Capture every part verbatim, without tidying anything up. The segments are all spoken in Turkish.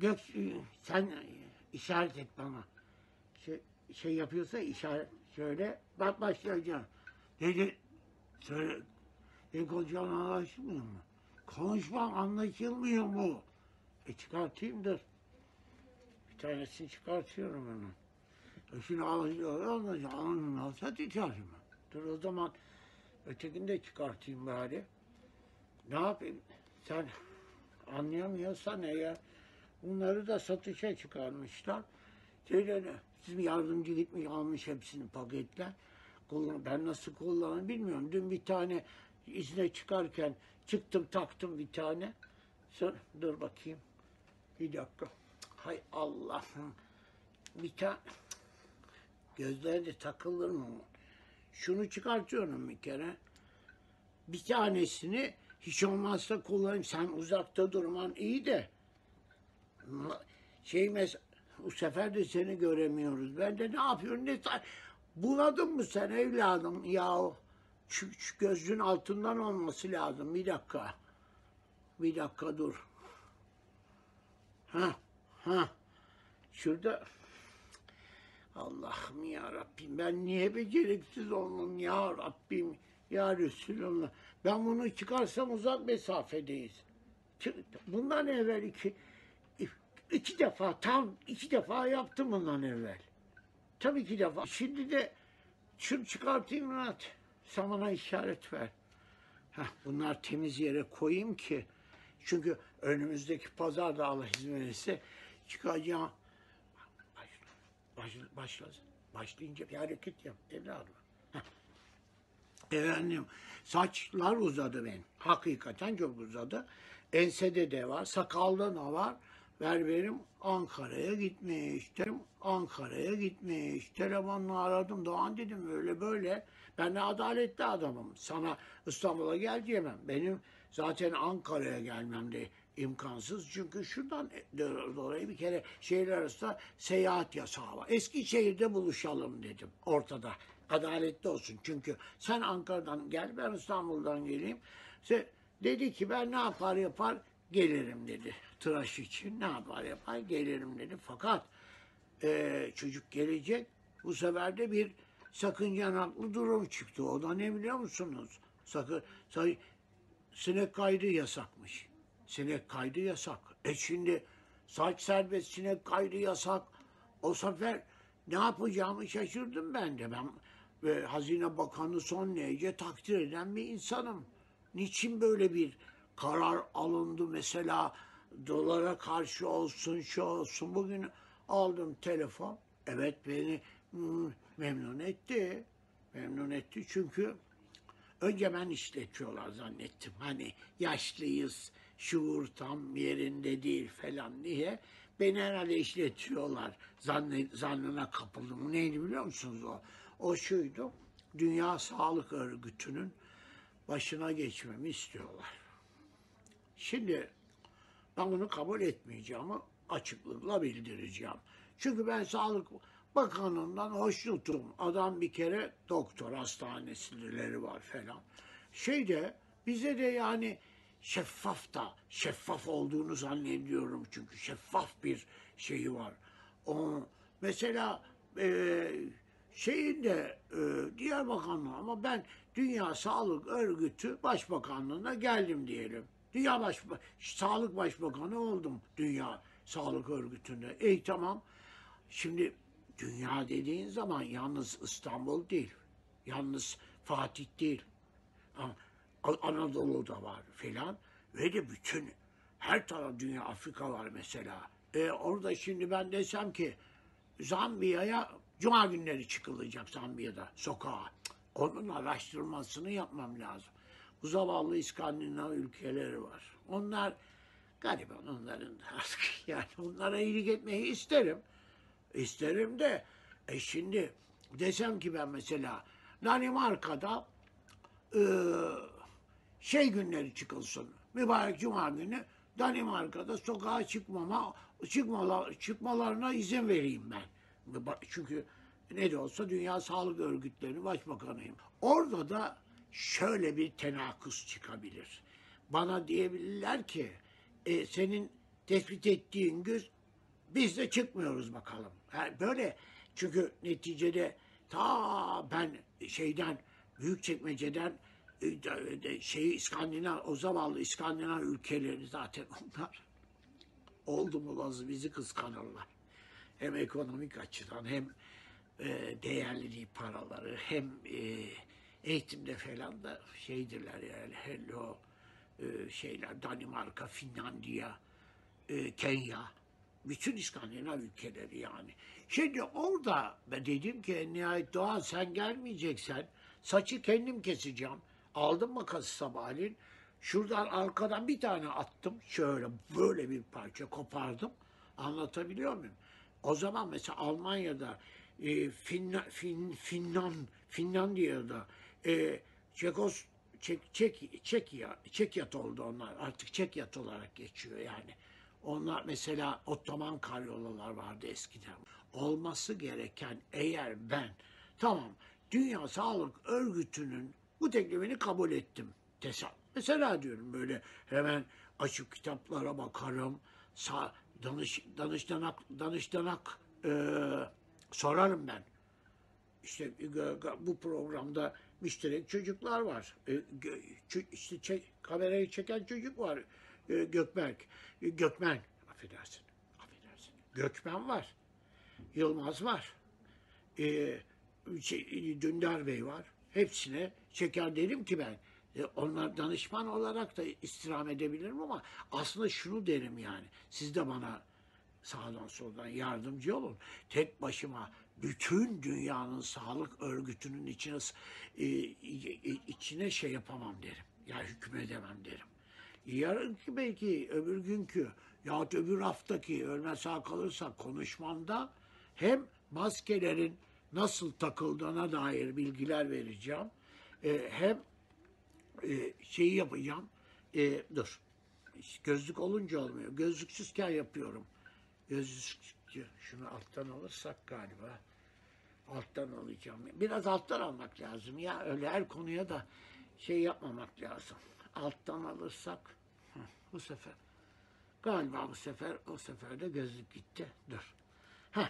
Gök, sen işaret et bana. Şey, şey yapıyorsa işaret şöyle. Bak başlayacağım. Dedi, söyle. E konuşan anlaşılmıyor mu? Konuşmam anlaşılmıyor mu? E çıkartayım dur. Bir tanesini çıkartıyorum hemen. E şimdi anlaşılıyor, anlaşılıyor. Anlaşılıyor, ihtiyacım. Dur o zaman ötekini de çıkartayım bari. Ne yapayım? Sen anlayamıyorsan eğer bunları da satışa çıkarmışlar. Şeyleri, bizim yardımcı gitmiş almış hepsini paketle. Kullan, ben nasıl kullanırım bilmiyorum. Dün bir tane izne çıkarken çıktım taktım bir tane. Sonra, dur bakayım. Bir dakika. Hay Allah'ım. Bir tane gözlerinde takılır mı? Şunu çıkartıyorum bir kere. Bir tanesini hiç olmazsa kullanayım. Sen uzakta durman iyi de. Şey mes bu sefer de seni göremiyoruz. Ben de ne yapıyorum? Ne buladın mı sen evladım ya? Şu, şu gözün altından olması lazım. Bir dakika. Bir dakika dur. Ha, ha. Şurada. Allah'ım ya Rabbim, ben niye beceriksiz oldum ya Rabbim, ya Resulallah. Ben bunu çıkarsam uzak mesafedeyiz. Bundan evvel iki, iki defa, tam iki defa yaptım bundan evvel. Tam iki defa. Şimdi de şunu çıkartayım Murat. Sen bana işaret ver. Heh, bunlar temiz yere koyayım ki. Çünkü önümüzdeki pazarda Allah izin verirse çıkacağım. Başla, başlasın. Başlayınca bir hareket yap evladım. Heh. Efendim, saçlar uzadı benim. Hakikaten çok uzadı. Ensede de var, sakalda da var. Berberim Ankara'ya gitmiş. Ankara'ya gitmiş. Telefonla aradım. Doğan dedim öyle böyle. Ben de adaletli adamım. Sana İstanbul'a gel diyemem. Benim zaten Ankara'ya gelmem de imkansız. Çünkü şuradan dolayı bir kere şehirler arasında seyahat yasağı var. Eskişehir'de buluşalım dedim ortada. Adaletli olsun. Çünkü sen Ankara'dan gel, ben İstanbul'dan geleyim. Sen, dedi ki ben ne yapar yapar gelirim dedi. Tıraş için ne yapar yapar gelirim dedi. Fakat e, çocuk gelecek. Bu sefer de bir sakıncalı durum çıktı. O da ne biliyor musunuz? Sakın, say, sinek kaydı yasakmış. Sinek kaydı yasak. E şimdi saç serbest, sinek kaydı yasak. O sefer ne yapacağımı şaşırdım ben de. Ben ve Hazine Bakanı son derece takdir eden bir insanım. Niçin böyle bir karar alındı mesela, dolara karşı olsun, şu olsun. Bugün aldım telefon. Evet, beni hmm, memnun etti. Memnun etti çünkü önce ben işletiyorlar zannettim. Hani yaşlıyız, şuur tam yerinde değil falan diye. Beni herhalde işletiyorlar zannet, zannına kapıldım. Neydi biliyor musunuz o? O şuydu, Dünya Sağlık Örgütü'nün başına geçmemi istiyorlar. Şimdi ben bunu kabul etmeyeceğimi açıklıkla bildireceğim. Çünkü ben Sağlık Bakanı'ndan hoşnutum. Adam bir kere doktor, hastanesileri var falan. Şeyde bize de yani şeffaf da, şeffaf olduğunu zannediyorum çünkü şeffaf bir şeyi var. O, mesela e, şeyin de e, diğer bakanlığı, ama ben Dünya Sağlık Örgütü Başbakanlığı'na geldim diyelim. Dünya Başba Sağlık Başbakanı oldum Dünya Sağlık Örgütü'nde. Ey tamam. Şimdi dünya dediğin zaman yalnız İstanbul değil. Yalnız Fatih değil. Anadolu'da var filan. Ve de bütün her taraf dünya, Afrika var mesela. E orada şimdi ben desem ki Zambiya'ya cuma günleri çıkılacak, Zambiya'da sokağa. Onun araştırmasını yapmam lazım. Bu zavallı İskandinav ülkeleri var. Onlar gariban, onların artık yani onlara iyilik etmeyi isterim. İsterim de e şimdi desem ki ben mesela Danimarka'da e, şey günleri çıkılsın. Mübarek cuma günü Danimarka'da sokağa çıkmama, çıkmalar, çıkmalarına izin vereyim ben. Çünkü ne de olsa Dünya Sağlık Örgütleri'nin başbakanıyım. Orada da şöyle bir tenakuz çıkabilir. Bana diyebilirler ki e, senin tespit ettiğin gün Biz de çıkmıyoruz bakalım. Yani böyle çünkü neticede ta ben şeyden Büyükçekmece'den e, de- şey İskandinav o zavallı İskandinav ülkeleri zaten onlar oldu mu lazım bizi kıskanırlar. Hem ekonomik açıdan hem e, değerli değil paraları hem e, eğitimde falan da şeydirler yani hele o e, şeyler Danimarka, Finlandiya, e, Kenya, bütün İskandinav ülkeleri yani. Şimdi orada ben dedim ki en nihayet Doğan sen gelmeyeceksen saçı kendim keseceğim. Aldım makası sabahleyin. Şuradan arkadan bir tane attım. Şöyle böyle bir parça kopardım. Anlatabiliyor muyum? O zaman mesela Almanya'da, e, Finna, Fin, Finland, Finlandiya'da, e, Çekos, Çek, Çek, Çekya, Çekyat oldu onlar. Artık Çekyat olarak geçiyor yani. Onlar mesela Ottoman karyolalar vardı eskiden. Olması gereken eğer ben tamam Dünya Sağlık Örgütü'nün bu teklifini kabul ettim. Tesal. Mesela diyorum böyle hemen açıp kitaplara bakarım. Sa danış, danıştanak, danıştanak e, sorarım ben. İşte bu programda müşterek çocuklar var. E, işte çek, kamerayı çeken çocuk var. E, Gökberk. E, Gökmen. Affedersin. Affedersin. Gökmen var. Yılmaz var. E, şey, Dündar Bey var. Hepsine çeker derim ki ben. E, onlar danışman olarak da istirham edebilirim ama aslında şunu derim yani. Siz de bana sağdan soldan yardımcı olun. Tek başıma bütün dünyanın sağlık örgütünün içine e, içine şey yapamam derim. Ya hükmedemem derim. Yarınki belki öbür günkü yahut öbür haftaki ölmez sağ kalırsak konuşmamda hem maskelerin nasıl takıldığına dair bilgiler vereceğim. E, hem e, şeyi yapacağım. E, dur. Gözlük olunca olmuyor. Gözlüksüzken yapıyorum. Gözlük şunu alttan alırsak galiba. Alttan alacağım. Biraz alttan almak lazım ya. Öyle her konuya da şey yapmamak lazım. Alttan alırsak hı, bu sefer galiba bu sefer o sefer de gözlük gitti. Dur. Heh.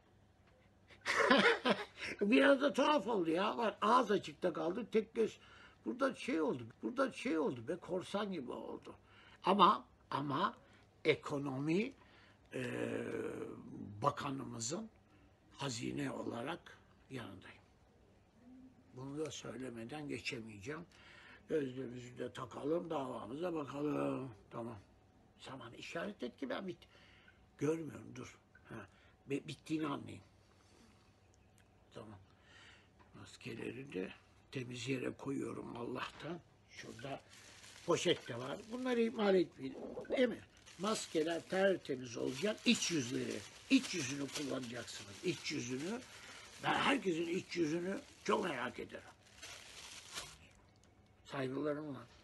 Biraz da tuhaf oldu ya. Var ağız açıkta kaldı. Tek göz burada şey oldu. Burada şey oldu be korsan gibi oldu. Ama ama ekonomi e, bakanımızın hazine olarak yanındayım. Bunu da söylemeden geçemeyeceğim. Gözlüğümüzü de takalım, davamıza bakalım. Tamam. Sen bana işaret et ki ben bit. Görmüyorum dur. Ha, bittiğini anlayayım. Tamam. Maskeleri de temiz yere koyuyorum Allah'tan. Şurada poşet de var. Bunları ihmal etmeyin. Değil mi? Maskeler tertemiz olacak. İç yüzleri, iç yüzünü kullanacaksınız. İç yüzünü. Ben herkesin iç yüzünü çok merak ederim. Saygılarımla.